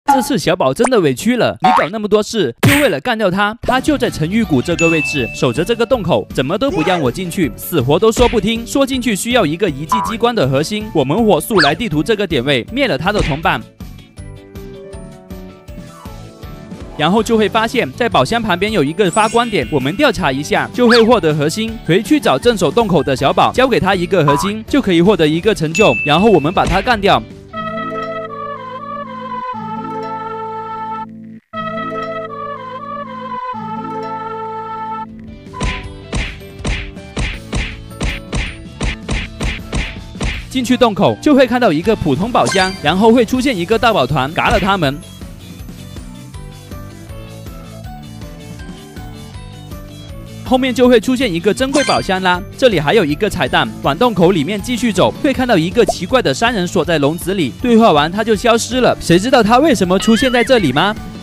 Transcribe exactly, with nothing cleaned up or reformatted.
这次小宝真的委屈了，你搞那么多事，就为了干掉他。他就在沉鱼谷这个位置，守着这个洞口，怎么都不让我进去，死活都说不听。说进去需要一个遗迹机关的核心，我们火速来地图这个点位，灭了他的同伴。 然后就会发现，在宝箱旁边有一个发光点，我们调查一下就会获得核心。回去找镇守洞口的小宝，交给他一个核心，就可以获得一个成就。然后我们把他干掉。进去洞口就会看到一个普通宝箱，然后会出现一个大宝团，嘎了他们。 后面就会出现一个珍贵宝箱啦，这里还有一个彩蛋，往洞口里面继续走，会看到一个奇怪的商人锁在笼子里，对话完他就消失了，谁知道他为什么出现在这里吗？